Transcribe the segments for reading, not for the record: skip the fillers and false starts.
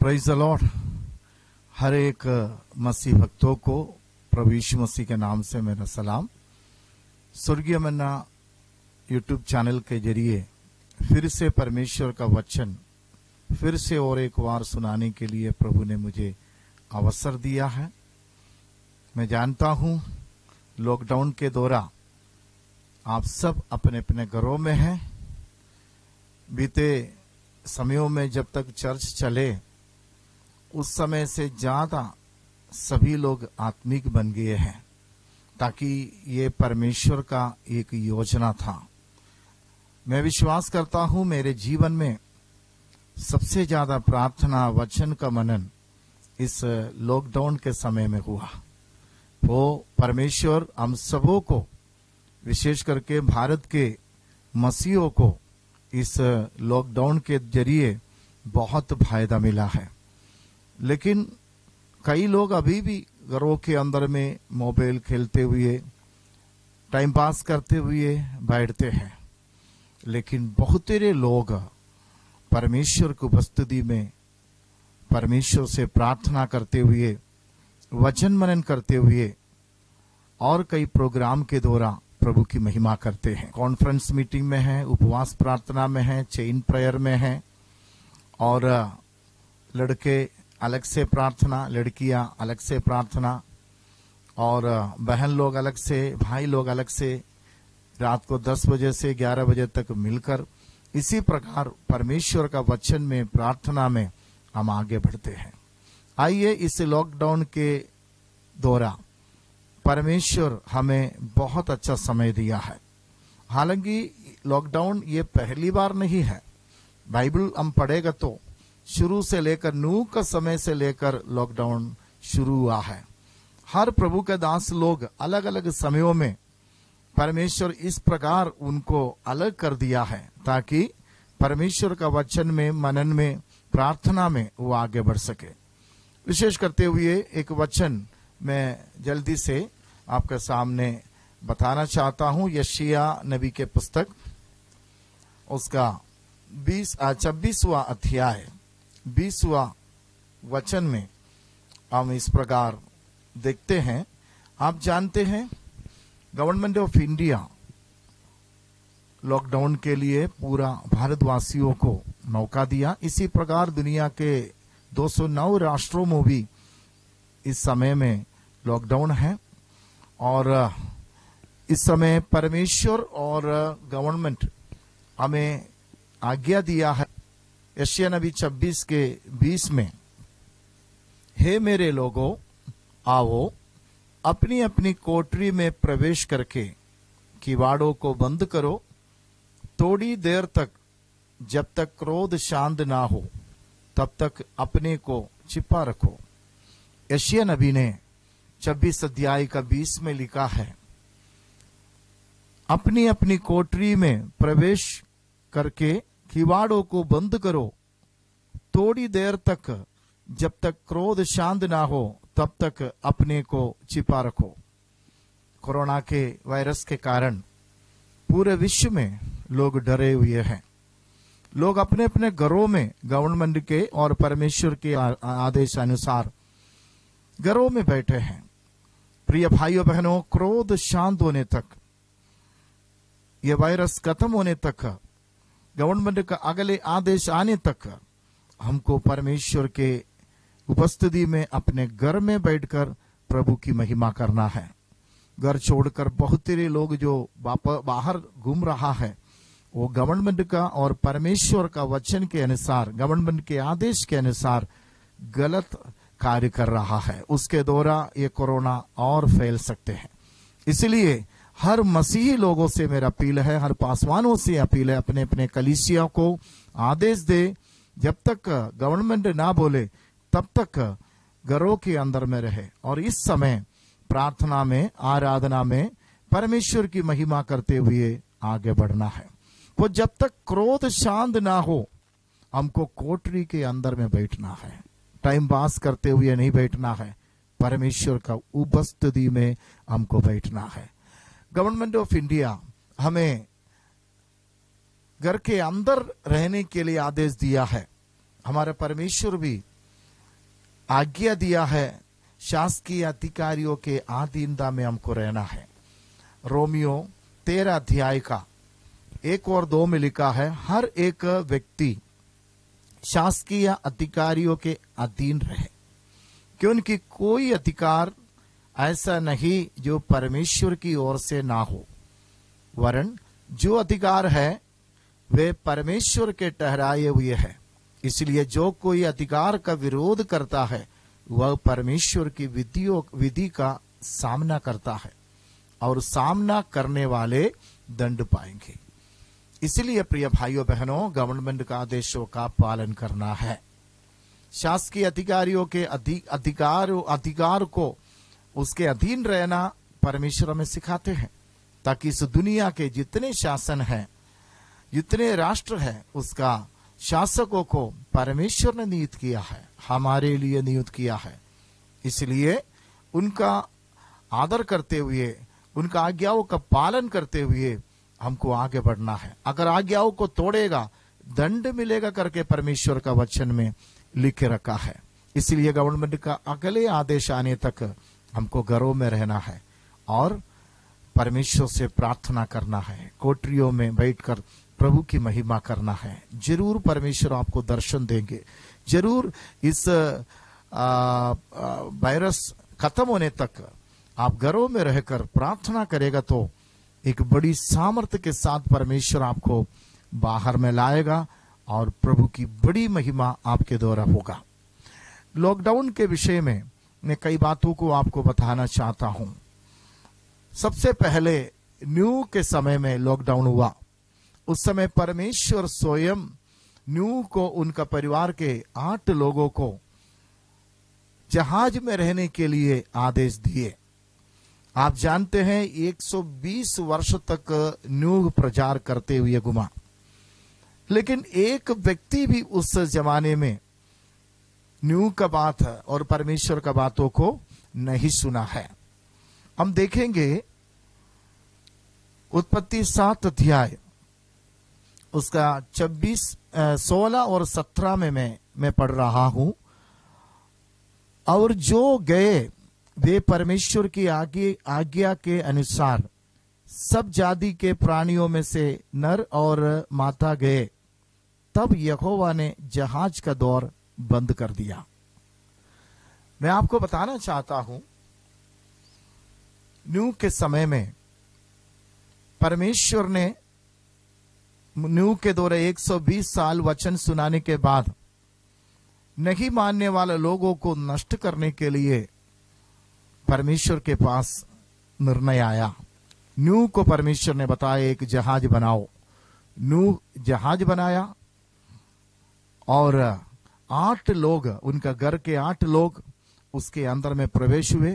Praise the Lord. हर एक मसीह भक्तों को प्रभु यीशु मसीह के नाम से मेरा सलाम। स्वर्गीय मन्ना यूट्यूब चैनल के जरिए फिर से परमेश्वर का वचन फिर से और एक बार सुनाने के लिए प्रभु ने मुझे अवसर दिया है। मैं जानता हूं लॉकडाउन के दौरान आप सब अपने अपने घरों में हैं। बीते समयों में जब तक चर्च चले उस समय से ज्यादा सभी लोग आत्मिक बन गए हैं, ताकि ये परमेश्वर का एक योजना था। मैं विश्वास करता हूं मेरे जीवन में सबसे ज्यादा प्रार्थना वचन का मनन इस लॉकडाउन के समय में हुआ। वो परमेश्वर हम सबों को, विशेष करके भारत के मसीहों को, इस लॉकडाउन के जरिए बहुत फायदा मिला है। लेकिन कई लोग अभी भी घरों के अंदर में मोबाइल खेलते हुए, टाइम पास करते हुए बैठते हैं। लेकिन बहुत सारे लोग परमेश्वर की उपस्थिति में परमेश्वर से प्रार्थना करते हुए, वचन मनन करते हुए और कई प्रोग्राम के द्वारा प्रभु की महिमा करते हैं। कॉन्फ्रेंस मीटिंग में है, उपवास प्रार्थना में है, चेन प्रेयर में है, और लड़के अलग से प्रार्थना, लड़कियां अलग से प्रार्थना, और बहन लोग अलग से, भाई लोग अलग से, रात को 10 बजे से 11 बजे तक मिलकर इसी प्रकार परमेश्वर का वचन में, प्रार्थना में हम आगे बढ़ते हैं। आइए इस लॉकडाउन के दौरान परमेश्वर हमें बहुत अच्छा समय दिया है। हालांकि लॉकडाउन ये पहली बार नहीं है। बाइबल हम पढ़ेगा तो शुरू से लेकर नूह का समय से लेकर लॉकडाउन शुरू हुआ है। हर प्रभु के दास लोग अलग अलग समयों में परमेश्वर इस प्रकार उनको अलग कर दिया है, ताकि परमेश्वर का वचन में, मनन में, प्रार्थना में वो आगे बढ़ सके। विशेष करते हुए एक वचन मैं जल्दी से आपके सामने बताना चाहता हूं। यशायाह नबी के पुस्तक, उसका 26वां अध्याय 20वां वचन में हम इस प्रकार देखते हैं। आप जानते हैं गवर्नमेंट ऑफ इंडिया लॉकडाउन के लिए पूरा भारतवासियों को मौका दिया। इसी प्रकार दुनिया के 209 राष्ट्रों में भी इस समय में लॉकडाउन है, और इस समय परमेश्वर और गवर्नमेंट हमें आज्ञा दिया है। यशायाह नबी 26:20 में, हे मेरे लोगों, आओ अपनी अपनी कोठरी में प्रवेश करके किवाड़ों को बंद करो, थोड़ी देर तक, जब तक क्रोध शांत ना हो तब तक अपने को छिपा रखो। यशायाह नबी ने 26 अध्याय का 20 में लिखा है, अपनी अपनी कोठरी में प्रवेश करके किवाड़ों को बंद करो, थोड़ी देर तक, जब तक क्रोध शांत ना हो तब तक अपने को छिपा रखो। कोरोना के वायरस के कारण पूरे विश्व में लोग डरे हुए हैं। लोग अपने अपने घरों में गवर्नमेंट के और परमेश्वर के आदेश अनुसार घरों में बैठे हैं। प्रिय भाइयों बहनों, क्रोध शांत होने तक, यह वायरस खत्म होने तक, गवर्नमेंट का अगले आदेश आने तक हमको परमेश्वर के उपस्थिति में अपने घर में बैठकर प्रभु की महिमा करना है। घर छोड़कर बहुत सारे लोग जो बाहर घूम रहा है, वो गवर्नमेंट का और परमेश्वर का वचन के अनुसार, गवर्नमेंट के आदेश के अनुसार गलत कार्य कर रहा है। उसके द्वारा ये कोरोना और फैल सकते हैं। इसलिए हर मसीही लोगों से मेरा अपील है, हर पासवानों से अपील है, अपने अपने कलीसिया को आदेश दे, जब तक गवर्नमेंट ना बोले तब तक घरों के अंदर में रहे, और इस समय प्रार्थना में, आराधना में परमेश्वर की महिमा करते हुए आगे बढ़ना है। वो जब तक क्रोध शांत ना हो, हमको कोठरी के अंदर में बैठना है, टाइम पास करते हुए नहीं बैठना है, परमेश्वर का उपस्थिति में हमको बैठना है। गवर्नमेंट ऑफ इंडिया हमें घर के अंदर रहने के लिए आदेश दिया है। हमारे परमेश्वर भी आज्ञा दिया है, शासकीय अधिकारियों के अधीनता में हमको रहना है। रोमियो 13 अध्याय का 1 और 2 में लिखा है, हर एक व्यक्ति शासकीय अधिकारियों के अधीन रहे, क्योंकि कोई अधिकार ऐसा नहीं जो परमेश्वर की ओर से ना हो, वरन जो अधिकार है वे परमेश्वर के ठहराए हुए हैं। इसलिए जो कोई अधिकार का विरोध करता है वह परमेश्वर की विधि का सामना करता है और सामना करने वाले दंड पाएंगे। इसलिए प्रिय भाइयों बहनों, गवर्नमेंट का आदेशों का पालन करना है। शासकीय अधिकारियों के अधिकार को उसके अधीन रहना परमेश्वर हमें सिखाते हैं, ताकि इस दुनिया के जितने शासन हैं, जितने राष्ट्र हैं, उसका शासकों को परमेश्वर ने नियुक्त किया है, हमारे लिए नियुक्त किया है। इसलिए उनका आदर करते हुए, उनका आज्ञाओं का पालन करते हुए हमको आगे बढ़ना है। अगर आज्ञाओं को तोड़ेगा दंड मिलेगा करके परमेश्वर का वचन में लिख के रखा है। इसलिए गवर्नमेंट का अगले आदेश आने तक हमको घरों में रहना है और परमेश्वर से प्रार्थना करना है, कोठरियों में बैठकर प्रभु की महिमा करना है। जरूर परमेश्वर आपको दर्शन देंगे। जरूर इस वायरस खत्म होने तक आप घरों में रहकर प्रार्थना करेगा तो एक बड़ी सामर्थ्य के साथ परमेश्वर आपको बाहर में लाएगा और प्रभु की बड़ी महिमा आपके द्वारा होगा। लॉकडाउन के विषय में मैं कई बातों को आपको बताना चाहता हूं। सबसे पहले न्यू के समय में लॉकडाउन हुआ, उस समय परमेश्वर स्वयं न्यू को, उनका परिवार के 8 लोगों को जहाज में रहने के लिए आदेश दिए। आप जानते हैं 120 वर्ष तक न्यू प्रचार करते हुए घुमा, लेकिन एक व्यक्ति भी उस जमाने में न्यू का बात और परमेश्वर का बातों को नहीं सुना है। हम देखेंगे उत्पत्ति 7 अध्याय उसका 16 और 17 में मैं पढ़ रहा हूं। और जो गए वे परमेश्वर की आज्ञा के अनुसार सब जाति के प्राणियों में से नर और मादा गए। तब यहोवा ने जहाज का दौर बंद कर दिया। मैं आपको बताना चाहता हूं, न्यू के समय में परमेश्वर ने न्यू के दौरे 120 साल वचन सुनाने के बाद नहीं मानने वाले लोगों को नष्ट करने के लिए परमेश्वर के पास निर्णय आया। न्यू को परमेश्वर ने बताया एक जहाज बनाओ। न्यू जहाज बनाया और 8 लोग, उनका घर के 8 लोग उसके अंदर में प्रवेश हुए।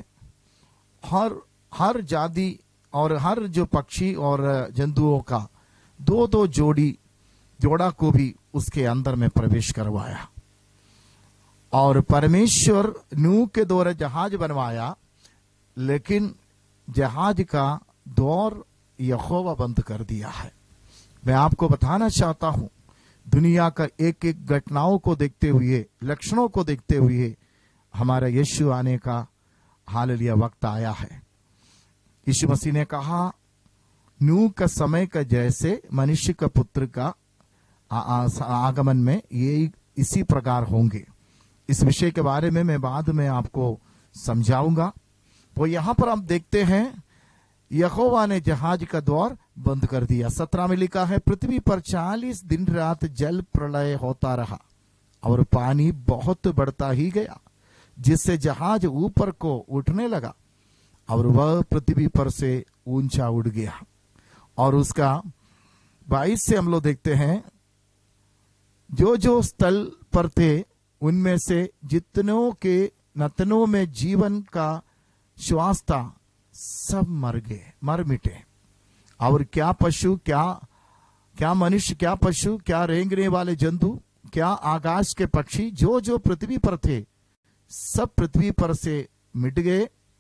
हर जाति और हर जो पक्षी और जंतुओं का 2-2 जोड़ा को भी उसके अंदर में प्रवेश करवाया। और परमेश्वर नूह के द्वारा जहाज बनवाया, लेकिन जहाज का दौर यहोवा बंद कर दिया है। मैं आपको बताना चाहता हूं, दुनिया का एक एक घटनाओं को देखते हुए, लक्षणों को देखते हुए हमारा यीशु आने का हालेलुया वक्त आया है। यीशु मसीह ने कहा, नूह का समय का जैसे मनुष्य का पुत्र का आगमन में ये इसी प्रकार होंगे। इस विषय के बारे में मैं बाद में आपको समझाऊंगा। तो यहां पर हम देखते हैं यहोवा ने जहाज का द्वार बंद कर दिया। 17 में लिखा है, पृथ्वी पर 40 दिन रात जल प्रलय होता रहा और पानी बहुत बढ़ता ही गया, जिससे जहाज ऊपर को उठने लगा और वह पृथ्वी पर से ऊंचा उड़ गया। और उसका 22 से हम लोग देखते हैं, जो जो स्थल पर थे उनमें से जितनों के नतनों में जीवन का श्वास था, सब मर मिटे। और क्या पशु, क्या मनुष्य, क्या पशु, क्या रेंगने वाले जंतु, क्या आकाश के पक्षी, जो जो पृथ्वी पर थे, सब पृथ्वी पर से मिट गए।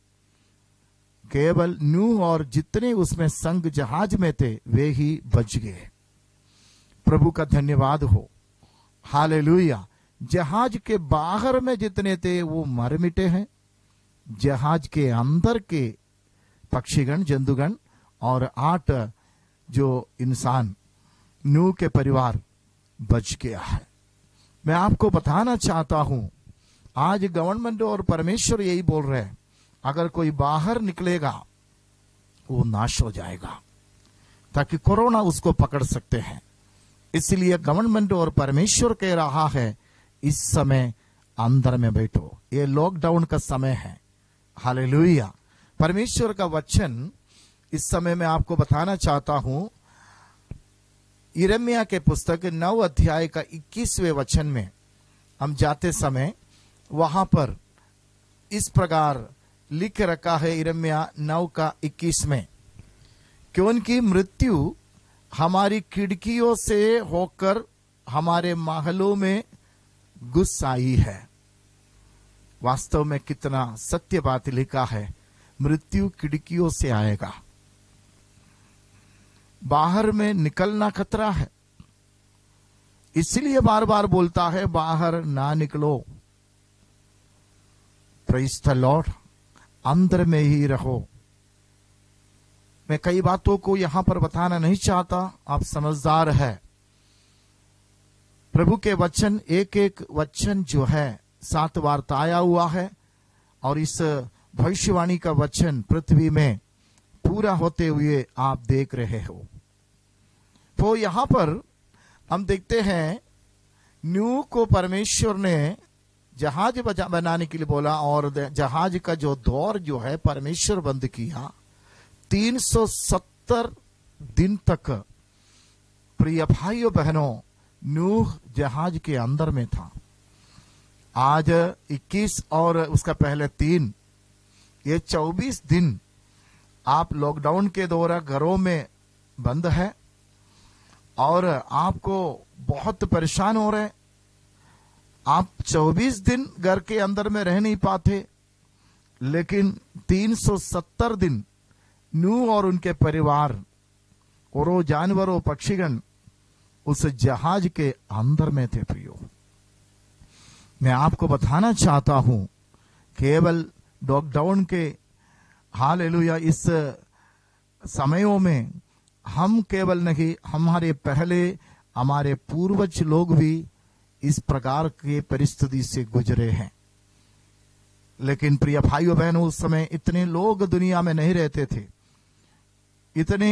केवल नूह और जितने उसमें संग जहाज में थे वे ही बच गए। प्रभु का धन्यवाद हो, हालेलुया। जहाज के बाहर में जितने थे वो मर मिटे हैं, जहाज के अंदर के पक्षीगण, जंतुगण और 8 जो इंसान नूह के परिवार बच गया है। मैं आपको बताना चाहता हूं, आज गवर्नमेंट और परमेश्वर यही बोल रहे हैं, अगर कोई बाहर निकलेगा वो नाश हो जाएगा, ताकि कोरोना उसको पकड़ सकते हैं। इसलिए गवर्नमेंट और परमेश्वर कह रहा है, इस समय अंदर में बैठो, ये लॉकडाउन का समय है। हालेलुया। परमेश्वर का वचन इस समय मैं आपको बताना चाहता हूं, यिर्मयाह के पुस्तक 9 अध्याय का 21वें वचन में हम जाते समय वहां पर इस प्रकार लिख रखा है, यिर्मयाह 9 का 21 में, कि उनकी मृत्यु हमारी खिड़कियों से होकर हमारे महलों में घुस आई है। वास्तव में कितना सत्य बात लिखा है, मृत्यु खिड़कियों से आएगा, बाहर में निकलना खतरा है। इसलिए बार बार बोलता है, बाहर ना निकलो, प्रेज़ द लॉर्ड, अंदर में ही रहो। मैं कई बातों को यहां पर बताना नहीं चाहता, आप समझदार है। प्रभु के वचन एक एक वचन जो है 7 बार आया हुआ है, और इस भविष्यवाणी का वचन पृथ्वी में पूरा होते हुए आप देख रहे हो। तो यहां पर हम देखते हैं, नूह को परमेश्वर ने जहाज बनाने के लिए बोला, और जहाज का जो दौर जो है परमेश्वर बंद किया। 370 दिन तक प्रिय भाइयों बहनों, नूह जहाज के अंदर में था। आज 21 और उसका पहले 3, ये 24 दिन आप लॉकडाउन के दौरान घरों में बंद है, और आपको बहुत परेशान हो रहे। आप 24 दिन घर के अंदर में रह नहीं पाते, लेकिन 370 दिन नूह और उनके परिवार और वो जानवरों, पक्षीगण उस जहाज के अंदर में थे। प्रियो, मैं आपको बताना चाहता हूं, केवल लॉकडाउन के हालेलुया इस समयों में हम केवल नहीं, हमारे पहले हमारे पूर्वज लोग भी इस प्रकार के परिस्थिति से गुजरे हैं। लेकिन प्रिय भाइयों बहनों, उस समय इतने लोग दुनिया में नहीं रहते थे, इतने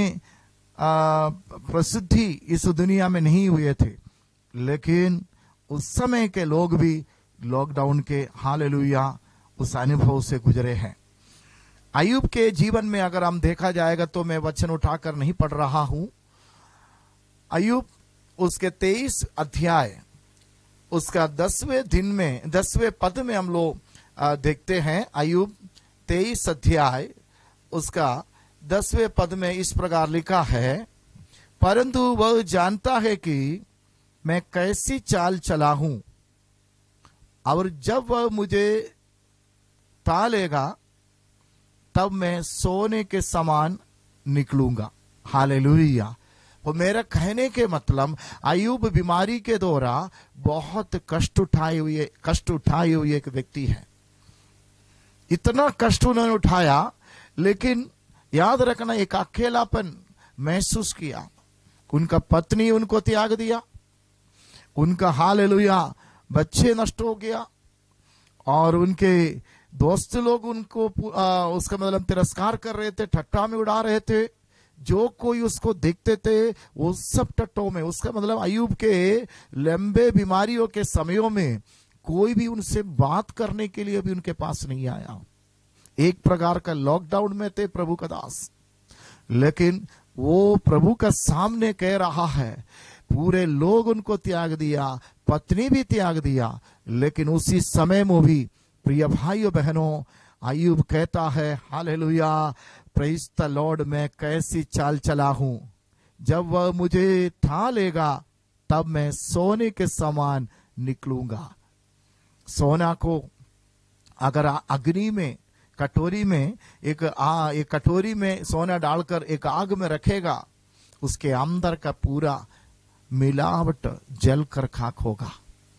प्रसिद्धि इस दुनिया में नहीं हुए थे, लेकिन उस समय के लोग भी लॉकडाउन के हालेलुया उस अनुभव से गुजरे हैं। अय्यूब के जीवन में अगर हम देखा जाएगा, तो मैं वचन उठाकर नहीं पढ़ रहा हूं। अय्यूब उसके 23 अध्याय उसका 10वें पद में हम लोग देखते हैं। अय्यूब 23 अध्याय उसका 10वें पद में इस प्रकार लिखा है, परंतु वह जानता है कि मैं कैसी चाल चला हूं, और जब वह मुझे तालेगा तब मैं सोने के समान निकलूंगा। हालेलुया। वो मेरा कहने के मतलब, अय्यूब बीमारी के दौरान बहुत कष्ट उठाए हुए एक व्यक्ति है। इतना कष्ट उन्होंने उठाया, लेकिन याद रखना, एक अकेलापन महसूस किया। उनका पत्नी उनको त्याग दिया, उनका हालेलुया बच्चे नष्ट हो गया, और उनके दोस्त लोग उनको उसका मतलब तिरस्कार कर रहे थे, ठट्टा में उड़ा रहे थे। जो कोई उसको देखते थे वो सब टट्टों में, उसका मतलब अय्यूब के लंबे बीमारियों के समयों में कोई भी उनसे बात करने के लिए भी उनके पास नहीं आया। एक प्रकार का लॉकडाउन में थे प्रभु का दास, लेकिन वो प्रभु का सामने कह रहा है, पूरे लोग उनको त्याग दिया, पत्नी भी त्याग दिया, लेकिन उसी समय में भी प्रिय भाइयों बहनों, अय्यूब कहता है, हालेलुया, प्रेज़ द लॉर्ड, मैं कैसी चाल चला हूं, जब वह मुझे ठा लेगा तब मैं सोने के समान निकलूंगा। सोना को अगर अग्नि में, कटोरी में एक कटोरी में सोना डालकर एक आग में रखेगा, उसके अंदर का पूरा मिलावट जल कर खाक होगा।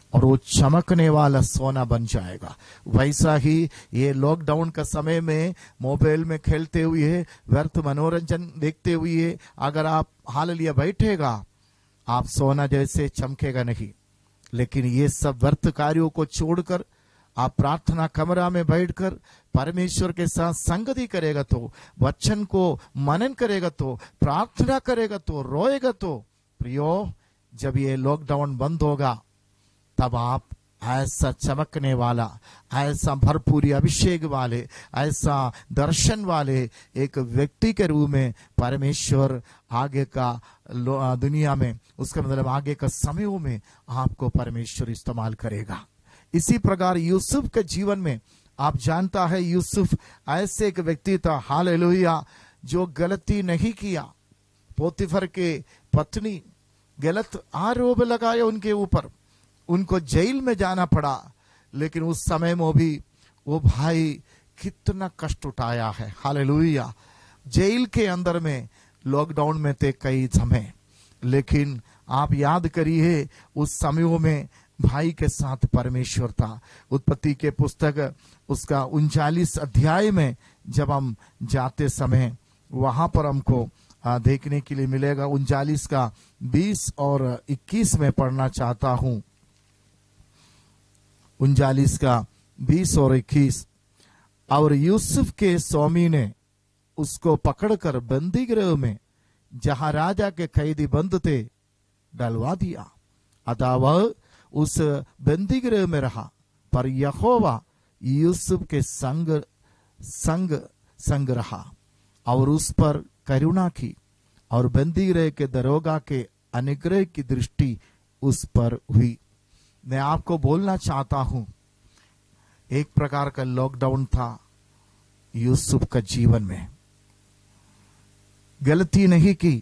और वो चमकने वाला सोना बन जाएगा। वैसा ही ये लॉकडाउन का समय में मोबाइल में खेलते हुए, व्यर्थ मनोरंजन देखते हुए अगर आप हालेलुया बैठेगा, आप सोना जैसे चमकेगा नहीं। लेकिन ये सब व्यर्थ कार्यों को छोड़कर आप प्रार्थना कमरा में बैठकर परमेश्वर के साथ संगति करेगा, तो वचन को मनन करेगा, तो प्रार्थना करेगा, तो रोएगा, तो प्रियो जब ये लॉकडाउन बंद होगा तब आप ऐसा चमकने वाला, ऐसा भरपूरी अभिषेक वाले, ऐसा दर्शन वाले एक व्यक्ति के रूप में परमेश्वर आगे का दुनिया में, उसका मतलब आगे का समयों में आपको परमेश्वर इस्तेमाल करेगा। इसी प्रकार यूसुफ के जीवन में आप जानता है, यूसुफ ऐसे एक व्यक्ति था, हालेलुया, जो गलती नहीं किया। पोतीफर के पत्नी गलत आरोप लगाए उनके ऊपर, उनको जेल में जाना पड़ा, लेकिन उस समय में भी वो भाई कितना कष्ट उठाया है। हालेलुया, जेल के अंदर में लॉकडाउन में थे कई समय, लेकिन आप याद करिए उस समयों में भाई के साथ परमेश्वर था। उत्पत्ति के पुस्तक उसका 39 अध्याय में जब हम जाते समय वहां पर हमको देखने के लिए मिलेगा। 39 का 20 और 21 में पढ़ना चाहता हूं। 39 का 20 और 21। और यूसुफ के स्वामी ने उसको पकड़कर बंदी गृह में, जहां राजा के कैदी बंद थे, डलवा दिया। अतः वह उस बंदी गृह में रहा, पर यहोवा यूसुफ के संग रहा और उस पर करुणा की, और बंदी गृह के दरोगा के अनुग्रह की दृष्टि उस पर हुई। मैं आपको बोलना चाहता हूं, एक प्रकार का लॉकडाउन था यूसुफ का जीवन में। गलती नहीं की,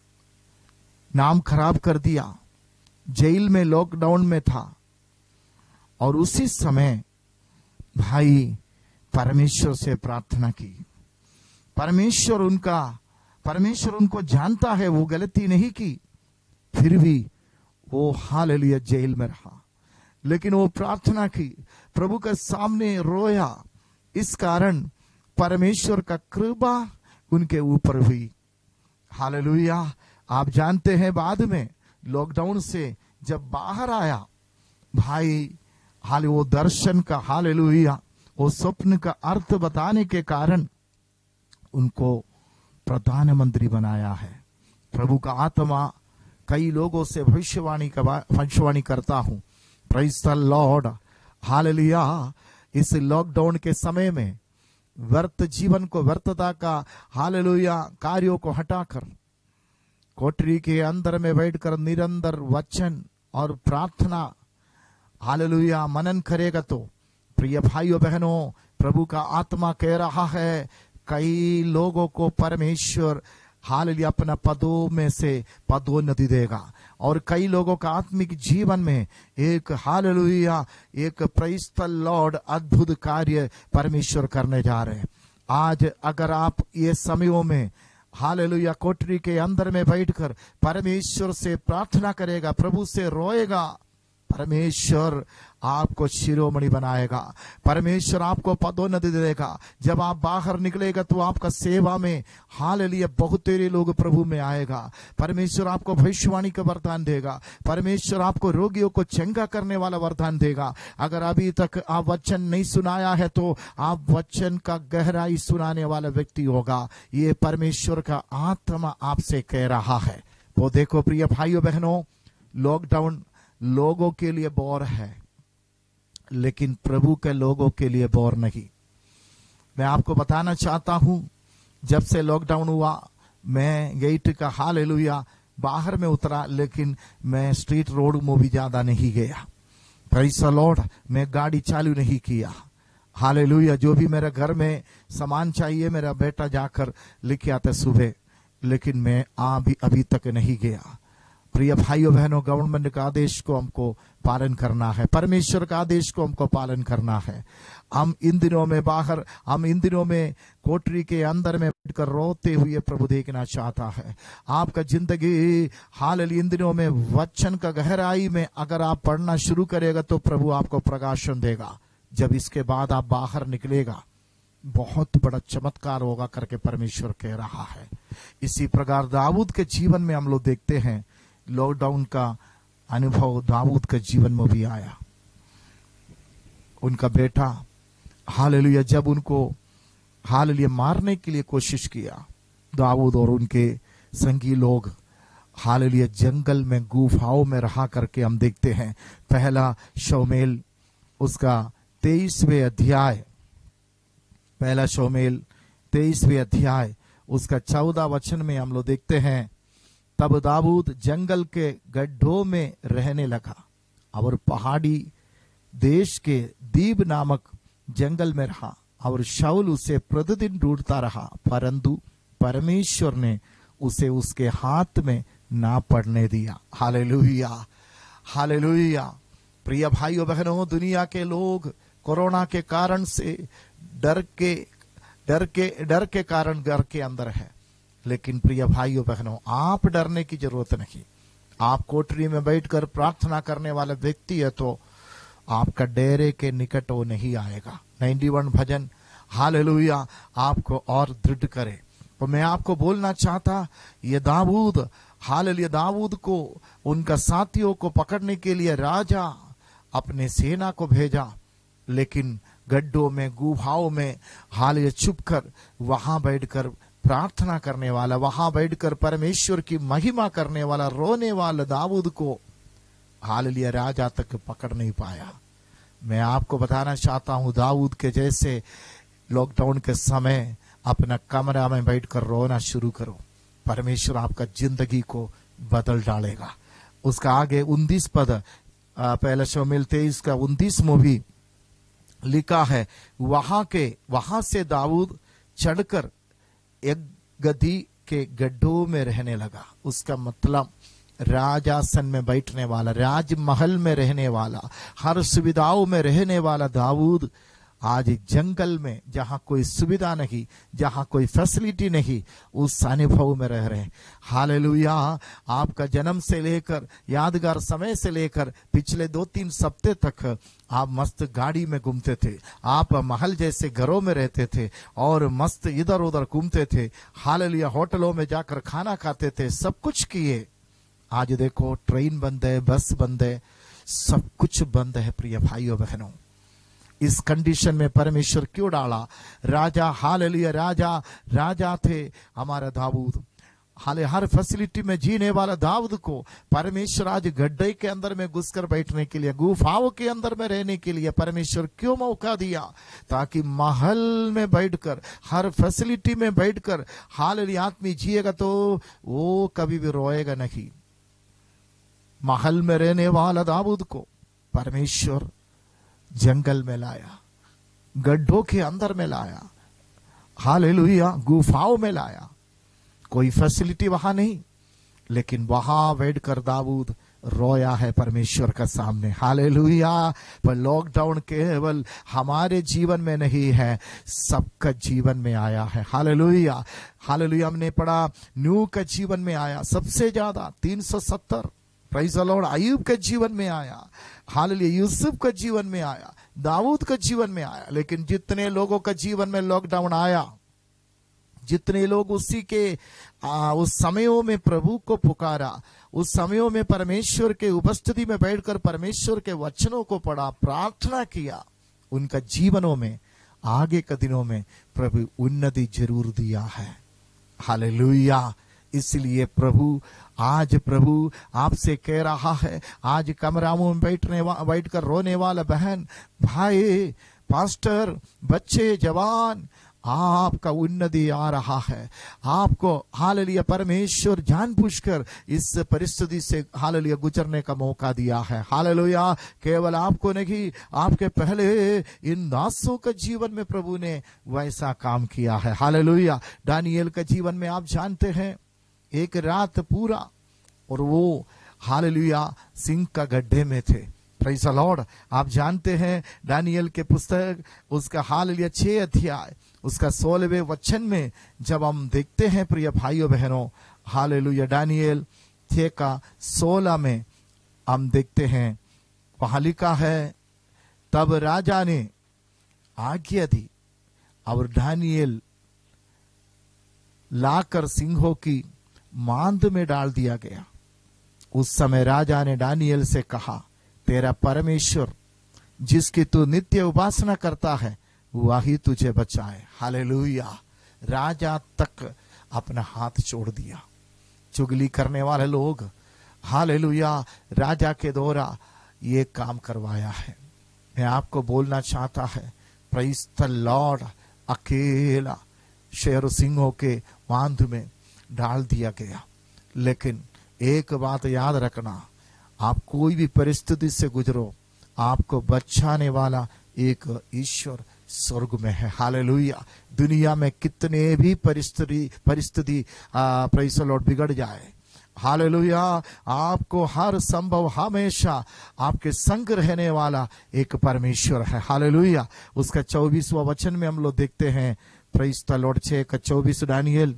नाम खराब कर दिया, जेल में लॉकडाउन में था, और उसी समय भाई परमेश्वर से प्रार्थना की। परमेश्वर उनको जानता है, वो गलती नहीं की, फिर भी वो हालेलुया जेल में रहा, लेकिन वो प्रार्थना की, प्रभु के सामने रोया। इस कारण परमेश्वर का कृपा उनके ऊपर हुई। हालेलुया। आप जानते हैं बाद में लॉकडाउन से जब बाहर आया भाई, वो दर्शन का, हालेलुया, वो स्वप्न का अर्थ बताने के कारण उनको प्रधानमंत्री बनाया है। प्रभु का आत्मा कई लोगों से भविष्यवाणी करता हूं। Praise the lord, hallelujah. इस लॉकडाउन के समय में व्यर्थ जीवन को, व्यर्थता का, हालेलुया, कार्यों को हटाकर कोठरी के अंदर में बैठकर निरंतर वचन और प्रार्थना, हालेलुया, मनन करेगा तो प्रिय भाइयों बहनों, प्रभु का आत्मा कह रहा है कई लोगों को परमेश्वर हालेलुया अपना पदों में से पदोन्नति देगा, और कई लोगों का आत्मिक जीवन में एक हालेलुया, एक प्रेज़ द लॉर्ड अद्भुत कार्य परमेश्वर करने जा रहे हैं। आज अगर आप ये समयों में हालेलुया कोठरी के अंदर में बैठकर परमेश्वर से प्रार्थना करेगा, प्रभु से रोएगा, परमेश्वर आपको शिरोमणि बनाएगा, परमेश्वर आपको पदोन्नति देगा। जब आप बाहर निकलेगा तो आपका सेवा में हालेलुया बहुत तेरे लोग प्रभु में आएगा। परमेश्वर आपको भविष्यवाणी का वरदान देगा, परमेश्वर आपको रोगियों को चंगा करने वाला वरदान देगा। अगर अभी तक आप वचन नहीं सुनाया है तो आप वचन का गहराई सुनाने वाला व्यक्ति होगा। ये परमेश्वर का आत्मा आपसे कह रहा है। वो देखो प्रिय भाइयों बहनों, लॉकडाउन लोगों के लिए बोर है, लेकिन प्रभु के लोगों के लिए बोर नहीं। मैं आपको बताना चाहता हूं, जब से लॉकडाउन हुआ मैं गेट का हालेलुया बाहर में उतरा, लेकिन मैं स्ट्रीट रोड में भी ज्यादा नहीं गया। प्रेज़ द लॉर्ड, मैं गाड़ी चालू नहीं किया। हालेलुया, जो भी मेरे घर में सामान चाहिए मेरा बेटा जाकर लेके आता सुबह, लेकिन मैं अभी तक नहीं गया। प्रिय भाइयों बहनों, गवर्नमेंट का आदेश को हमको पालन करना है, परमेश्वर का आदेश को हमको पालन करना है। हम इन दिनों में कोठरी के अंदर में बैठकर रोते हुए प्रभु देखना चाहता है। आपका जिंदगी हालेलुया इन दिनों में वचन का गहराई में अगर आप पढ़ना शुरू करेगा तो प्रभु आपको प्रकाशन देगा। जब इसके बाद आप बाहर निकलेगा बहुत बड़ा चमत्कार होगा करके परमेश्वर कह रहा है। इसी प्रकार दाऊद के जीवन में हम लोग देखते हैं, लॉकडाउन का अनुभव दाऊद के जीवन में भी आया। उनका बेटा हालेलुया जब उनको हालेलुया मारने के लिए कोशिश किया, दाऊद और उनके संगी लोग हालेलुया जंगल में गुफाओं में रहा करके हम देखते हैं। पहला शमूएल उसका 23वें अध्याय, पहला शमूएल 23वें अध्याय उसका 14 वचन में हम लोग देखते हैं, तब दाऊद जंगल के गड्ढों में रहने लगा और पहाड़ी देश के दीब नामक जंगल में रहा और शाऊल उसे प्रतिदिन ढूंढता रहा, परंतु परमेश्वर ने उसे उसके हाथ में ना पड़ने दिया। Hallelujah, hallelujah. प्रिय भाइयों बहनों, दुनिया के लोग कोरोना के कारण से डर के कारण घर के अंदर है, लेकिन प्रिय भाइयों बहनों आप डरने की जरूरत नहीं। आप कोठरी में बैठकर प्रार्थना करने वाला व्यक्ति है तो आपका डेरे के निकट वो नहीं आएगा। 91 भजन हालेलुया आपको और दृढ़ करे। तो मैं आपको बोलना चाहता, ये दाऊद हालेलुया दाऊद को उनका साथियों को पकड़ने के लिए राजा अपने सेना को भेजा, लेकिन गड्ढों में गुफाओं में हालेलुया छुपकर वहां बैठकर प्रार्थना करने वाला, वहां बैठकर परमेश्वर की महिमा करने वाला, रोने वाला दाऊद को हालेलुया राजा तक पकड़ नहीं पाया। मैं आपको बताना चाहता हूं, दाऊद के जैसे लॉकडाउन के समय अपना कमरा में बैठकर रोना शुरू करो, परमेश्वर आपका जिंदगी को बदल डालेगा। उसका आगे 29 पद पहला शमूएल 23 का 29 में भी लिखा है, वहां से दाऊद चढ़कर एक गद्दी के गड्ढों में रहने लगा। उसका मतलब राजासन में बैठने वाला, राजमहल में रहने वाला, हर सुविधाओं में रहने वाला दाऊद आज जंगल में जहां कोई सुविधा नहीं, जहां कोई फैसिलिटी नहीं, उस अनुभव में रह रहे हैं। हालेलुया। आपका जन्म से लेकर यादगार समय से लेकर पिछले 2-3 सप्ताह तक आप मस्त गाड़ी में घूमते थे, आप महल जैसे घरों में रहते थे और मस्त इधर उधर घूमते थे। हालेलुया। होटलों में जाकर खाना खाते थे, सब कुछ किए। आज देखो ट्रेन बंद है, बस बंद है, सब कुछ बंद है। प्रिय भाइयों बहनों, इस कंडीशन में परमेश्वर क्यों डाला? राजा हालेलुया राजा थे हमारा दाऊद, हर फैसिलिटी में जीने वाला दाऊद को परमेश्वर आज गड्ढे के अंदर में घुसकर बैठने के लिए, गुफाओं के अंदर में रहने के लिए परमेश्वर क्यों मौका दिया? ताकि महल में बैठकर, हर फैसिलिटी में बैठकर हालेलुया आदमी जिएगा तो वो कभी भी रोएगा नहीं। महल में रहने वाला दाऊद को परमेश्वर जंगल में लाया, गड्ढों के अंदर में लाया, हालेलुया गुफाओं में लाया। कोई फैसिलिटी वहां नहीं, लेकिन वहां बैठकर दाऊद रोया है परमेश्वर का सामने। हालेलुया। पर लॉकडाउन केवल हमारे जीवन में नहीं है, सबका जीवन में आया है। हालेलुया। हालेलुया। हमने पढ़ा नूह का जीवन में आया सबसे ज्यादा 370। Praise the Lord. अय्यूब के जीवन में आया, हालेलुया यूसुफ का जीवन में आया, दाऊद का जीवन में आया। लेकिन जितने लोगों का जीवन में लॉकडाउन आया, जितने लोग उस समयों में प्रभु को पुकारा, उस समयों में परमेश्वर के उपस्थिति में बैठकर परमेश्वर के वचनों को पढ़ा, प्रार्थना किया, उनका जीवनों में आगे के दिनों में प्रभु उन्नति जरूर दिया है। हालेलुया। इसलिए आज प्रभु आपसे कह रहा है, आज कमराओं में बैठकर रोने वाला बहन भाई, पास्टर, बच्चे, जवान, आपका उन्नति आ रहा है। आपको हालेलुया परमेश्वर जानबूझकर इस परिस्थिति से हालेलुया गुजरने का मौका दिया है। हालेलुया। केवल आपको नहीं, आपके पहले इन दासों के जीवन में प्रभु ने वैसा काम किया है। हालेलुया। दानियेल के जीवन में आप जानते हैं, एक रात पूरा, और वो हालेलुया सिंह का गड्ढे में थे। Praise the lord. आप जानते हैं दानियल के पुस्तक उसका हालेलुया 6 अध्याय उसका 16वें वचन में जब हम देखते हैं प्रिय भाइयों बहनों, हालेलुया दानियल 6 का 16 में हम देखते हैं, वहां लिखा है, तब राजा ने आज्ञा दी और दानियल लाकर सिंहों की मांद में डाल दिया गया। उस समय राजा ने दानियल से कहा, तेरा परमेश्वर जिसकी तू नित्य उपासना करता है वही तुझे बचाए। हालेलुया। राजा तक अपना हाथ छोड़ दिया। चुगली करने वाले लोग, हालेलुया, राजा के द्वारा ये काम करवाया है। मैं आपको बोलना चाहता है, प्रेज़ द लॉर्ड, अकेला शेर सिंहों के बांध में डाल दिया गया। लेकिन एक बात याद रखना, आप कोई भी परिस्थिति से गुजरो, आपको बचाने वाला एक ईश्वर स्वर्ग में है। हालेलुया। दुनिया में कितने भी परिस्थिति प्रेज़ द लॉर्ड बिगड़ जाए, हालेलुया, आपको हर संभव हमेशा आपके संग रहने वाला एक परमेश्वर है। हालेलुया। उसका 24वां वचन में हम लोग देखते हैं, प्रेज़ द लॉर्ड 6 का 24 दानियल,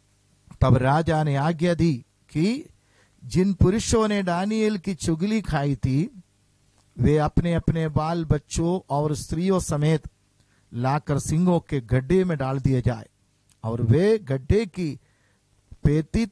तब राजा ने आज्ञा दी कि जिन पुरुषों ने दानियल की चुगली खाई थी वे अपने अपने बाल बच्चों और स्त्रियों समेत लाकर सिंहों के गड्ढे में डाल दिए जाए, और वे गड्ढे की पेदी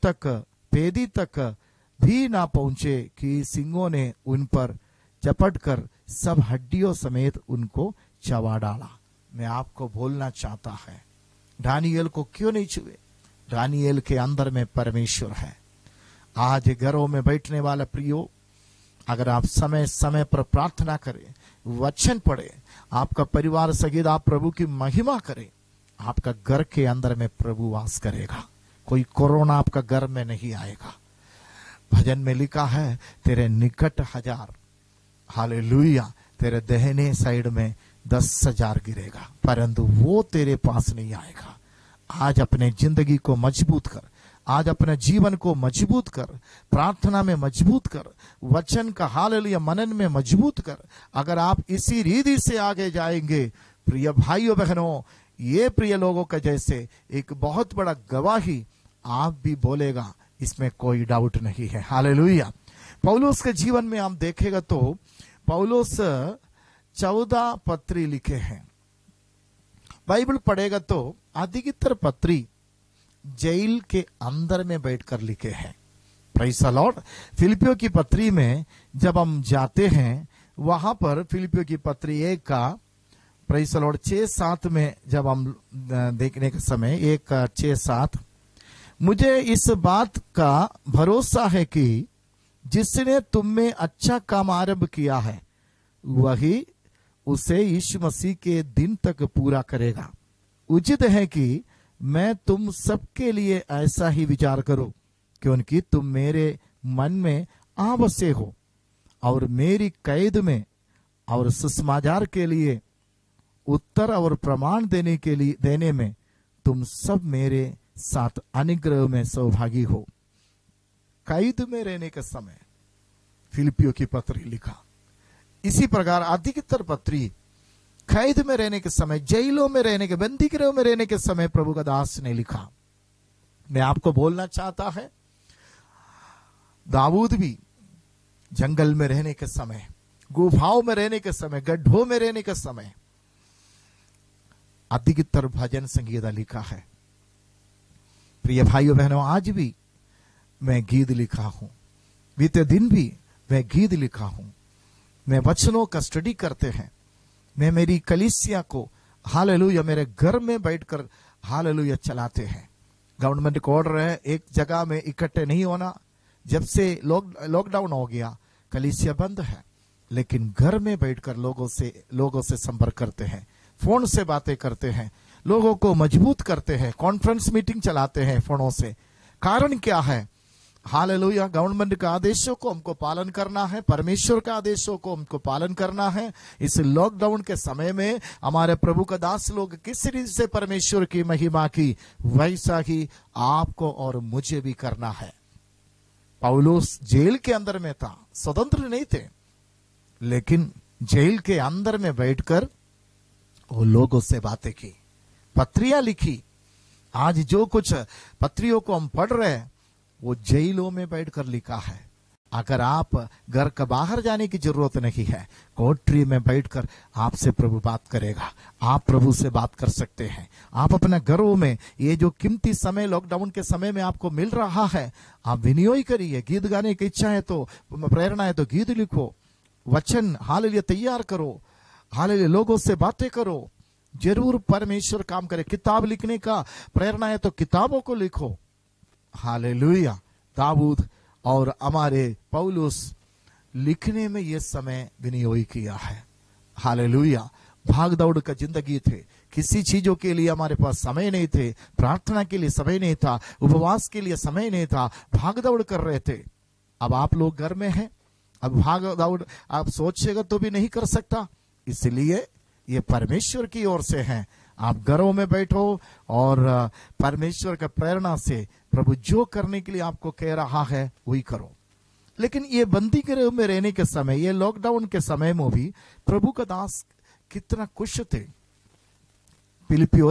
तक भी ना पहुंचे कि सिंहों ने उन पर चपट कर सब हड्डियों समेत उनको चबा डाला। मैं आपको बोलना चाहता है, दानियल को क्यों नहीं छुए? दानियल के अंदर में परमेश्वर है। आज घरों में बैठने वाला प्रियो, अगर आप समय समय पर प्रार्थना करें, वचन पढ़े, आपका परिवार सहित आप प्रभु की महिमा करें, आपका घर के अंदर में प्रभु वास करेगा। कोई कोरोना आपका घर में नहीं आएगा। भजन में लिखा है, तेरे निकट 1000, हालेलुया, तेरे दाहिने साइड में 10,000 गिरेगा, परंतु वो तेरे पास नहीं आएगा। आज अपने जिंदगी को मजबूत कर, आज अपने जीवन को मजबूत कर, प्रार्थना में मजबूत कर, वचन का हालेलुया मनन में मजबूत कर। अगर आप इसी रीति से आगे जाएंगे प्रिय भाइयों बहनों, ये प्रिय लोगों का जैसे एक बहुत बड़ा गवाही आप भी बोलेगा, इसमें कोई डाउट नहीं है। हालेलुया। पौलुस के जीवन में हम देखेगा तो पौलुस 14 पत्री लिखे हैं। बाइबल पढ़ेगा तो अधिकतर पत्री जेल के अंदर में बैठकर लिखे हैं। Praise the Lord. फिलिपियों की पत्री में जब हम जाते हैं, वहां पर फिलिपियों की पत्री 1 का प्रेज़ द लॉर्ड 6-7 में जब हम देखने के समय 1:6-7, मुझे इस बात का भरोसा है कि जिसने तुम में अच्छा काम आरंभ किया है वही उसे यीशु मसीह के दिन तक पूरा करेगा। उचित है कि मैं तुम सबके लिए ऐसा ही विचार करूं, क्योंकि तुम मेरे मन में आ बसे हो और मेरी कैद में और सुसमाचार के लिए उत्तर और प्रमाण देने में तुम सब मेरे साथ अनुग्रह में सौभागी हो। कैद में रहने के समय फिलिपियों की पत्री लिखा। इसी प्रकार अधिकतर पत्री कैद में रहने के समय, जेलों में रहने के, बंदी गृह में रहने के समय प्रभु का दास ने लिखा। मैं आपको बोलना चाहता है, दाऊद भी जंगल में रहने के समय, गुफाओं में रहने के समय, गड्ढों में रहने के समय अधिकतर भजन संगीत लिखा है। प्रिय भाइयों बहनों, आज भी मैं गीत लिखा हूं, बीते दिन भी मैं गीत लिखा हूं। मैं वचनों का स्टडी करते हैं, मैं मेरी कलीसिया को हालेलुया मेरे घर में बैठकर हालेलुया चलाते हैं। गवर्नमेंट को ऑर्डर है एक जगह में इकट्ठे नहीं होना। जब से लॉकडाउन हो गया कलीसिया बंद है, लेकिन घर में बैठकर लोगों से संपर्क करते हैं, फोन से बातें करते हैं, लोगों को मजबूत करते हैं, कॉन्फ्रेंस मीटिंग चलाते हैं फोनों से। कारण क्या है? हालेलुया, गवर्नमेंट का आदेशों को हमको पालन करना है, परमेश्वर का आदेशों को हमको पालन करना है। इस लॉकडाउन के समय में हमारे प्रभु का दास लोग किस रीति से परमेश्वर की महिमा की, वैसा ही आपको और मुझे भी करना है। पौलुस जेल के अंदर में था, स्वतंत्र नहीं थे, लेकिन जेल के अंदर में बैठकर वो लोगों से बातें की, पत्रियां लिखी। आज जो कुछ पत्रियों को हम पढ़ रहे हैं वो जेलों में बैठकर लिखा है। अगर आप घर का बाहर जाने की जरूरत नहीं है, कोठरी में बैठकर आपसे प्रभु बात करेगा। आप प्रभु से बात कर सकते हैं। आप अपने घरों में ये जो कीमती समय लॉकडाउन के समय में आपको मिल रहा है, आप विनियोग करिए। गीत गाने की इच्छा है तो, प्रेरणा है तो गीत लिखो, वचन हालेलुया तैयार करो, हालेलुया लोगों से बातें करो। जरूर परमेश्वर काम करे। किताब लिखने का प्रेरणा है तो किताबों को लिखो। हालेलुया। दाऊद और हमारे पौलुस लिखने में यह समय विनियोग किया है। हालेलुया। भाग दौड़ का जिंदगी थे, किसी चीजों के लिए हमारे पास समय नहीं थे, प्रार्थना के लिए समय नहीं था, उपवास के लिए समय नहीं था, भाग दौड़ कर रहे थे। अब आप लोग घर में हैं, अब भाग दौड़ आप सोचेगा तो भी नहीं कर सकता, इसलिए ये परमेश्वर की ओर से है। आप घरों में बैठो और परमेश्वर का प्रेरणा से प्रभु जो करने के लिए आपको कह रहा है वही करो। लेकिन ये बंदी गृह में रहने के समय, ये लॉकडाउन के समय में भी प्रभु का दास कितना खुश थे। फिलिपियो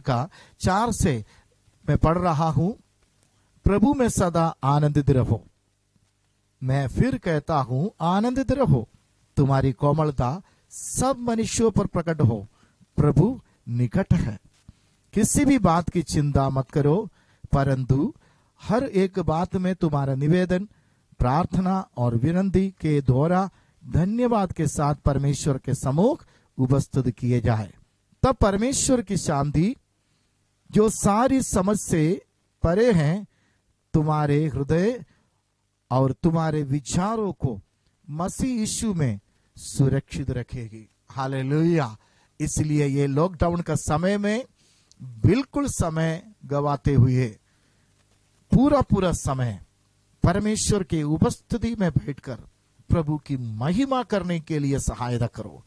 4 से मैं पढ़ रहा हूं, प्रभु में सदा आनंदित रहो। मैं फिर कहता हूं आनंदित रहो। तुम्हारी कोमलता सब मनुष्यों पर प्रकट हो, प्रभु निकट है। किसी भी बात की चिंता मत करो, परंतु हर एक बात में तुम्हारा निवेदन प्रार्थना और विनती के द्वारा धन्यवाद के साथ परमेश्वर के सम्मुख उपस्थित किए जाए। तब परमेश्वर की शांति जो सारी समझ से परे हैं, तुम्हारे हृदय और तुम्हारे विचारों को मसीह यीशु में सुरक्षित रखेगी। हालेलुया। इसलिए ये लॉकडाउन का समय में बिल्कुल समय गवाते हुए पूरा समय परमेश्वर की उपस्थिति में बैठकर प्रभु की महिमा करने के लिए सहायता करो।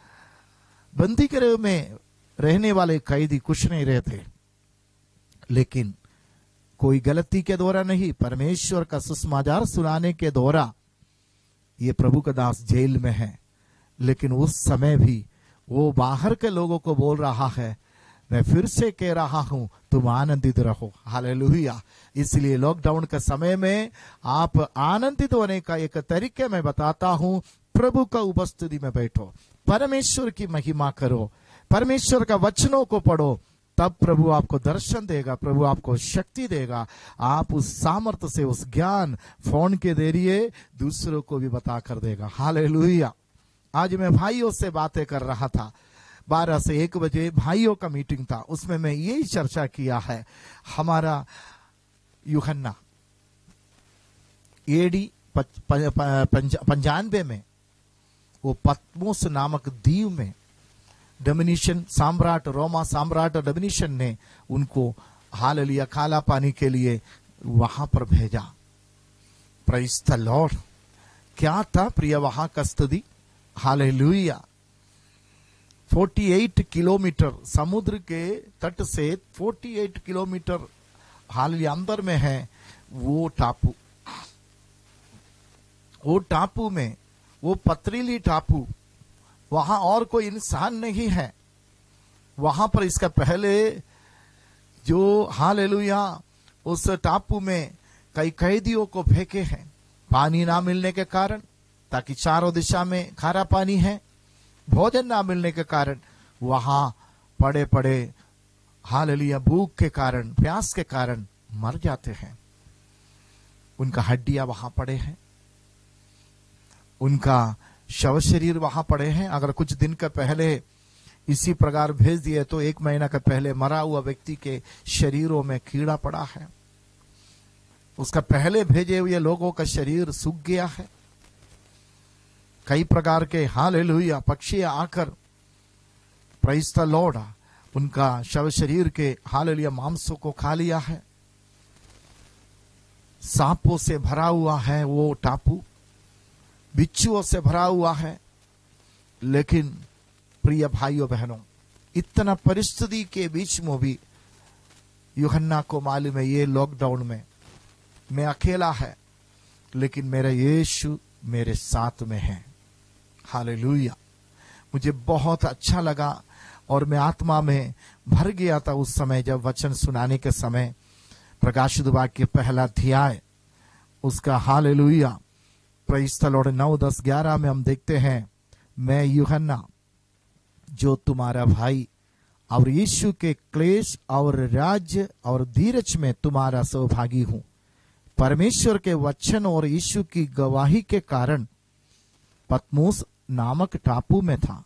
बंदी गृह में रहने वाले कैदी कुछ नहीं रहते, लेकिन कोई गलती के द्वारा नहीं, परमेश्वर का सुसमाचार सुनाने के द्वारा ये प्रभु का दास जेल में है। लेकिन उस समय भी वो बाहर के लोगों को बोल रहा है, मैं फिर से कह रहा हूं तुम आनंदित रहो। हालेलुया। इसलिए लॉकडाउन के समय में आप आनंदित होने का एक तरीके मैं बताता हूं, प्रभु का उपस्थिति में बैठो, परमेश्वर की महिमा करो, परमेश्वर का वचनों को पढ़ो, तब प्रभु आपको दर्शन देगा, प्रभु आपको शक्ति देगा। आप उस सामर्थ्य से, उस ज्ञान फोन के जरिए दूसरों को भी बता कर देगा। हालेलुया। आज मैं भाइयों से बातें कर रहा था, 12 से 1 बजे भाइयों का मीटिंग था, उसमें मैं यही चर्चा किया है। हमारा यूहन्ना AD 95 में वो पत्मोस नामक द्वीप में डोमिनिशन सम्राट, रोमा सम्राट डोमिनिशन ने उनको हालेलुया काला पानी के लिए वहां पर भेजा। Praise the lord. क्या था प्रिय वहां का स्थिति? हालेलुया। 48 किलोमीटर समुद्र के तट से 48 किलोमीटर हालेलुया अंदर में है वो टापू। वो टापू में, वो पथरीली टापू, वहां और कोई इंसान नहीं है। वहां पर इसका पहले जो हालेलुया उस टापू में कई कैदियों को फेंके हैं, पानी ना मिलने के कारण, ताकि चारों दिशा में खारा पानी है, भोजन ना मिलने के कारण वहां पड़े पड़े हालेलुया भूख के कारण, प्यास के कारण मर जाते हैं। उनका हड्डियां वहां पड़े हैं, उनका शव शरीर वहां पड़े हैं। अगर कुछ दिन का पहले इसी प्रकार भेज दिए तो 1 महीना का पहले मरा हुआ व्यक्ति के शरीरों में कीड़ा पड़ा है, उसका पहले भेजे हुए लोगों का शरीर सूख गया है। कई प्रकार के हालेलुया पक्षी आकर प्रेज़ द लॉर्ड उनका शव शरीर के हालेलुया मांसों को खा लिया है। सांपों से भरा हुआ है वो टापू, बिच्छुओं से भरा हुआ है। लेकिन प्रिय भाइयों बहनों, इतना परिस्थिति के बीच में भी यूहन्ना को मालूम है ये लॉकडाउन में मैं अकेला है, लेकिन मेरा यीशु मेरे साथ में है। हालेलुया। मुझे बहुत अच्छा लगा और मैं आत्मा में भर गया था उस समय जब वचन सुनाने के समय प्रकाशित वाक्य पहला अध्याय उसका हालेलुया प्रेज़ द लॉर्ड 9, 10, 11 में हम देखते हैं, मैं यूहन्ना जो तुम्हारा भाई और यीशु के क्लेश और राज्य और धीरज में तुम्हारा सहभागी हूं। परमेश्वर के वचन और यीशु की गवाही के कारण पतमोस नामक टापू में था।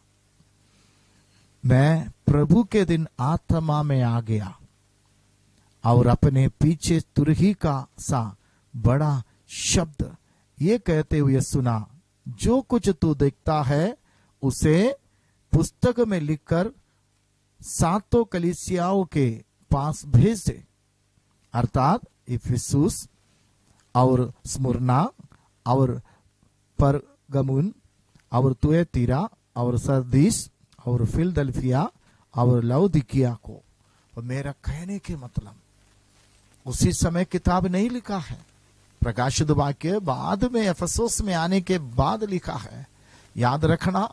मैं प्रभु के दिन आत्मा में आ गया और अपने पीछे तुरही का सा बड़ा शब्द ये कहते हुए सुना, जो कुछ तू देखता है उसे पुस्तक में लिखकर सातों कलीसियाओं के पास भेज दे, अर्थात इफिसुस और स्मुरना और परगमुन और तुएतीरा और सरदीस और फिलदल्फिया और लौदीकिया को। और मेरा कहने के मतलब, उसी समय किताब नहीं लिखा है, प्रकाशित वाक्य बाद में एफेसुस में आने के बाद लिखा है। याद रखना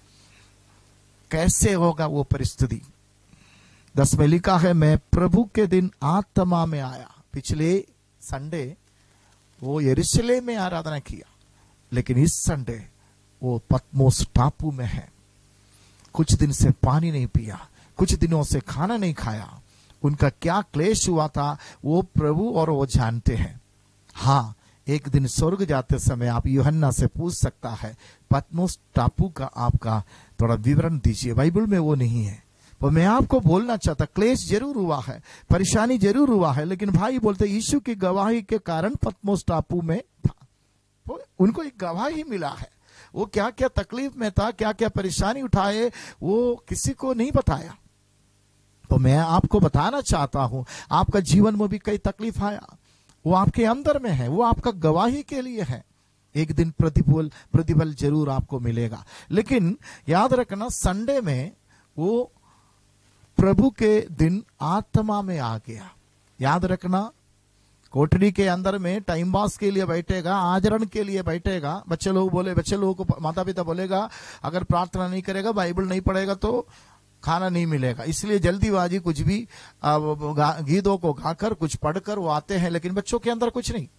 कैसे होगा वो परिस्थिति। 10 में लिखा है, मैं प्रभु के दिन आत्मा में आया। पिछले संडे वो यरूशलेम में आराधना किया, लेकिन इस संडे वो पतमोस टापू में है। कुछ दिन से पानी नहीं पिया, कुछ दिनों से खाना नहीं खाया। उनका क्या क्लेश हुआ था वो प्रभु और वो जानते हैं। हाँ, एक दिन स्वर्ग जाते समय आप यूहन्ना से पूछ सकता है, पतमोस टापू का आपका थोड़ा विवरण दीजिए, बाइबल में वो नहीं है। तो मैं आपको बोलना चाहता, क्लेश जरूर हुआ है, परेशानी जरूर हुआ है, लेकिन भाई बोलते यीशु की गवाही के कारण पतमोस टापू में था। तो उनको एक गवाही मिला है। वो क्या क्या तकलीफ में था, क्या क्या परेशानी उठाए, वो किसी को नहीं बताया। तो मैं आपको बताना चाहता हूं, आपका जीवन में भी कई तकलीफ आया, वो आपके अंदर में है, वो आपका गवाही के लिए है। एक दिन प्रतिफल जरूर आपको मिलेगा। लेकिन याद रखना, संडे में वो प्रभु के दिन आत्मा में आ गया। याद रखना, कोठरी के अंदर में टाइम पास के लिए बैठेगा, आचरण के लिए बैठेगा। बच्चे लोगों को माता पिता बोलेगा, अगर प्रार्थना नहीं करेगा, बाइबल नहीं पढ़ेगा तो खाना नहीं मिलेगा। इसलिए जल्दीबाजी कुछ भी गीतों को गाकर कुछ पढ़कर वो आते हैं, लेकिन बच्चों के अंदर कुछ नहीं।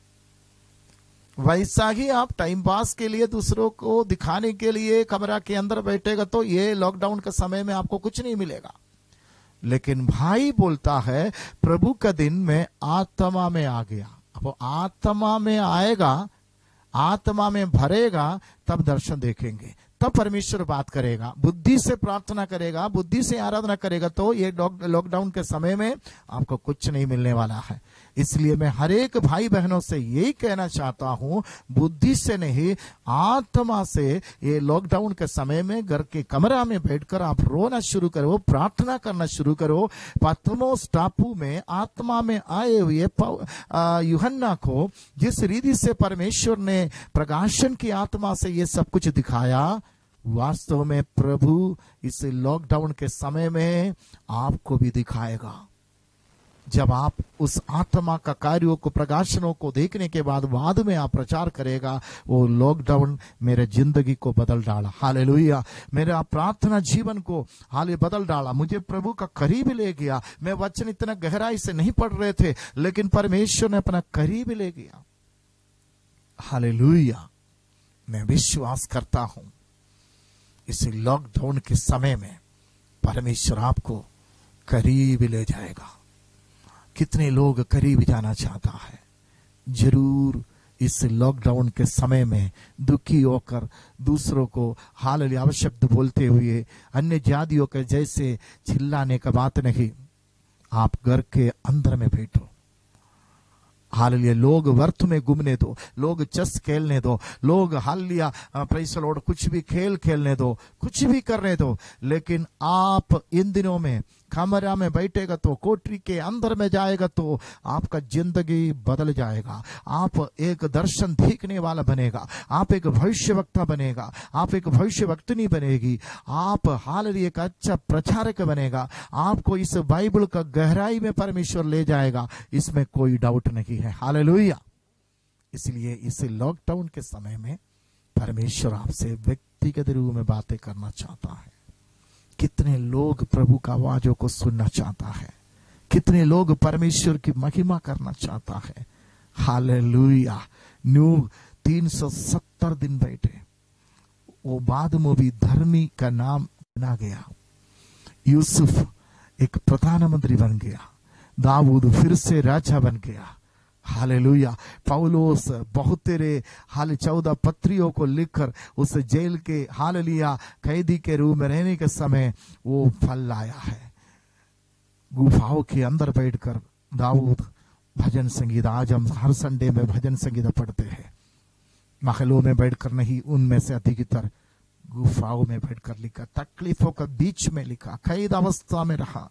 वैसा ही आप टाइम पास के लिए, दूसरों को दिखाने के लिए कमरा के अंदर बैठेगा तो ये लॉकडाउन के समय में आपको कुछ नहीं मिलेगा। लेकिन भाई बोलता है, प्रभु का दिन में आत्मा में आ गया। अब आत्मा में आएगा, आत्मा में भरेगा, तब दर्शन देखेंगे, तब परमेश्वर बात करेगा। बुद्धि से प्रार्थना करेगा, बुद्धि से आराधना करेगा तो ये लॉकडाउन के समय में आपको कुछ नहीं मिलने वाला है। इसलिए मैं हर एक भाई बहनों से यही कहना चाहता हूं, बुद्धि से नहीं, आत्मा से ये लॉकडाउन के समय में घर के कमरा में बैठकर आप रोना शुरू करो, प्रार्थना करना शुरू करो। पतमोस टापू में आत्मा में आए हुए यूहन्ना को जिस रीति से परमेश्वर ने प्रकाशन की आत्मा से ये सब कुछ दिखाया, वास्तव में प्रभु इस लॉकडाउन के समय में आपको भी दिखाएगा। जब आप उस आत्मा का कार्यों को, प्रकाशनों को देखने के बाद में आप प्रचार करेगा, वो लॉकडाउन मेरे जिंदगी को बदल डाला। हालेलुया। मेरा प्रार्थना जीवन को हाले बदल डाला, मुझे प्रभु का करीब ले गया। मैं वचन इतना गहराई से नहीं पढ़ रहे थे, लेकिन परमेश्वर ने अपना करीब ले गया। हालेलुया। मैं विश्वास करता हूं इस लॉकडाउन के समय में परमेश्वर आपको करीब ले जाएगा। कितने लोग करीब जाना चाहता है? जरूर इस लॉकडाउन के समय में दुखी होकर दूसरों को हालेलुया अवशब्द बोलते हुए अन्य जातियों के जैसे चिल्लाने का बात नहीं। आप घर के अंदर में बैठो। हालेलुया। लोग वर्थ में घूमने दो, लोग चेस खेलने दो, लोग हालेलुया प्रेज़ द लॉर्ड कुछ भी खेल खेलने दो, कुछ भी करने दो, लेकिन आप इन दिनों में कमरा में बैठेगा तो, कोठरी के अंदर में जाएगा तो आपका जिंदगी बदल जाएगा। आप एक दर्शन देखने वाला बनेगा, आप एक भविष्यवक्ता बनेगा, आप एक भविष्यवक्तनी बनेगी, आप हालेलुया एक अच्छा प्रचारक बनेगा। आपको इस बाइबल का गहराई में परमेश्वर ले जाएगा, इसमें कोई डाउट नहीं है। हालेलुया। इसलिए इस लॉकडाउन के समय में परमेश्वर आपसे व्यक्तिगत रूप में बातें करना चाहता है। कितने लोग प्रभु का आवाजों को सुनना चाहता है, कितने लोग परमेश्वर की महिमा करना चाहता है। हालेलुया। नूह 370 दिन बैठे, वो बाद में भी धर्मी का नाम बना गया। यूसुफ एक प्रधानमंत्री बन गया, दाऊद फिर से राजा बन गया। हालेलुया। पौलुस बहुत तेरे 14 पत्रियों को लिखकर उस जेल के हालेलुया कैदी के रूप में रहने के समय वो फल लाया है। गुफाओं के अंदर बैठकर दाऊद भजन संगीत, आज हम हर संडे में भजन संगीत पढ़ते हैं, महलों में बैठकर नहीं, उनमें से अधिकतर गुफाओं में बैठकर लिखा, तकलीफों के बीच में लिखा, कैद अवस्था में रहा।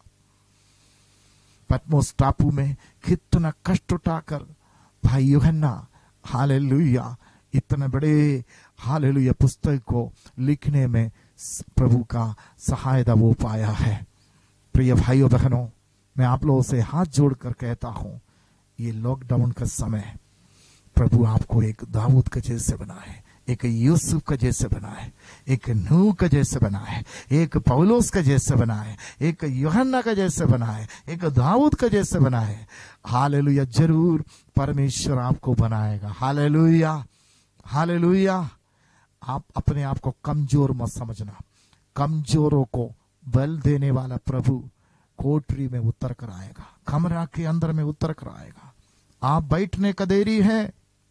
पतमोस टापू में कितना कष्ट उठाकर भाई यूहन्ना हालेलुया इतने बड़े हालेलुया पुस्तक को लिखने में प्रभु का सहायता वो पाया है। प्रिय भाइयों बहनों, मैं आप लोगों से हाथ जोड़कर कहता हूं, ये लॉकडाउन का समय प्रभु आपको एक दाऊद के जैसे बनाए, एक यूसुफ का जैसे बनाए, एक नूह का जैसे बनाए, एक पौलुस का जैसे बनाए, एक यूहन्ना का जैसे बनाए, एक दाऊद का जैसे बनाए। हालेलुया। जरूर परमेश्वर आपको बनाएगा। Hallelujah, hallelujah. आप अपने आप को कमजोर मत समझना। कमजोरों को बल देने वाला प्रभु कोठरी में उतर कर आएगा, कमरा के अंदर में उतर कर आएगा। आप बैठने का देरी है,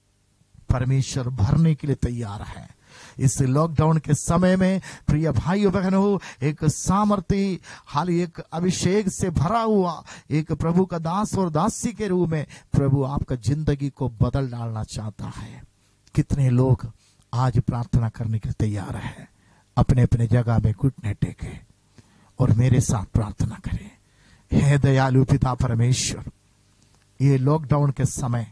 परमेश्वर भरने के लिए तैयार है। इस लॉकडाउन के समय में प्रिय भाइयों बहनों, एक सामर्थी हाल एक अभिषेक से भरा हुआ एक प्रभु का दास और दासी के रूप में प्रभु आपका जिंदगी को बदल डालना चाहता है। कितने लोग आज प्रार्थना करने के लिए तैयार है? अपने अपने जगह में घुटने टेके और मेरे साथ प्रार्थना करें। हे दयालु पिता परमेश्वर, ये लॉकडाउन के समय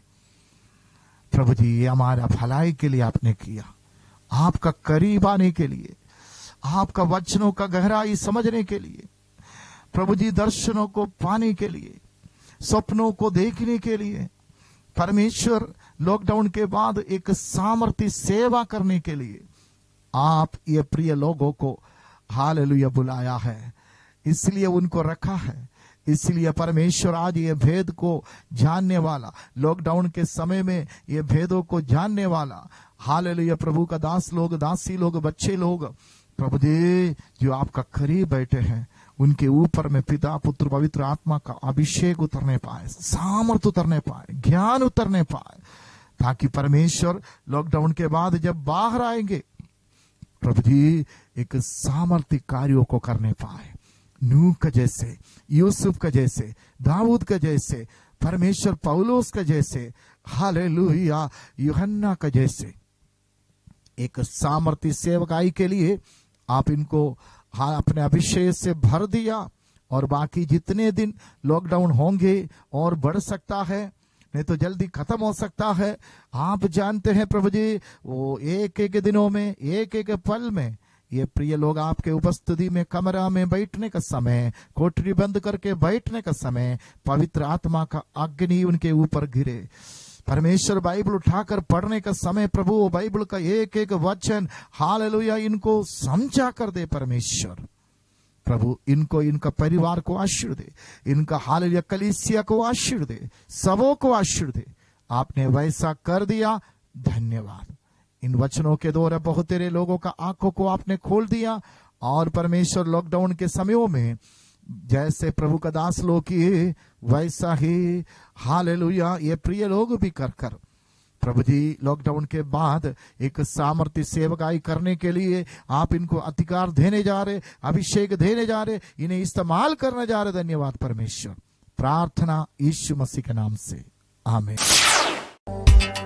प्रभु जी ये हमारा भलाई के लिए आपने किया, आपका करीब आने के लिए, आपका वचनों का गहराई समझने के लिए, प्रभु जी दर्शनों को पाने के लिए, सपनों को देखने के लिए, परमेश्वर लॉकडाउन के बाद एक सामर्थ्य सेवा करने के लिए आप ये प्रिय लोगों को हालेलुया बुलाया है, इसलिए उनको रखा है। इसलिए परमेश्वर आज ये भेद को जानने वाला, लॉकडाउन के समय में ये भेदों को जानने वाला हालेलुया प्रभु का दास लोग, दासी लोग, बच्चे लोग प्रभु जी जो आपका करीब बैठे हैं, उनके ऊपर में पिता पुत्र पवित्र आत्मा का अभिषेक उतरने पाए, सामर्थ उतरने पाए, ज्ञान उतरने पाए, ताकि परमेश्वर लॉकडाउन के बाद जब बाहर आएंगे प्रभु जी एक सामर्थ्य कार्यों को करने पाए। नूह का जैसे, यूसुफ का जैसे, दाऊद का जैसे, परमेश्वर पौलुस का जैसे, हालेलुया यूहन्ना का जैसे एक सामर्थ्य सेवकाई के लिए आप इनको अपने अभिषेक से भर दिया। और बाकी जितने दिन लॉकडाउन होंगे और बढ़ सकता है, नहीं तो जल्दी खत्म हो सकता है। आप जानते हैं प्रभु जी वो एक एक दिनों में, एक एक पल में ये प्रिय लोग आपके उपस्थिति में कमरा में बैठने का समय, कोठरी बंद करके बैठने का समय, पवित्र आत्मा का अग्नि उनके ऊपर गिरे। परमेश्वर बाइबल उठाकर पढ़ने का समय प्रभु वो बाइबल का एक एक वचन हालेलुया इनको समझा कर दे। परमेश्वर प्रभु इनको, इनका परिवार को आशीर्वाद दे, इनका हालेलुया कलीसिया को आशीर्वाद दे, सबों को आशीर्वाद दे। आपने वैसा कर दिया, धन्यवाद। इन वचनों के द्वारा बहुत तेरे लोगों का आंखों को आपने खोल दिया। और परमेश्वर लॉकडाउन के समयों में जैसे प्रभु का दास लोग किए, वैसा ही हालेलुया ये प्रिय लोग भी कर कर प्रभु जी लॉकडाउन के बाद एक सामर्थ्य सेवकाई करने के लिए आप इनको अधिकार देने जा रहे, अभिषेक देने जा रहे, इन्हें इस्तेमाल करने जा रहे। धन्यवाद परमेश्वर। प्रार्थना यीशु मसीह के नाम से, आमीन।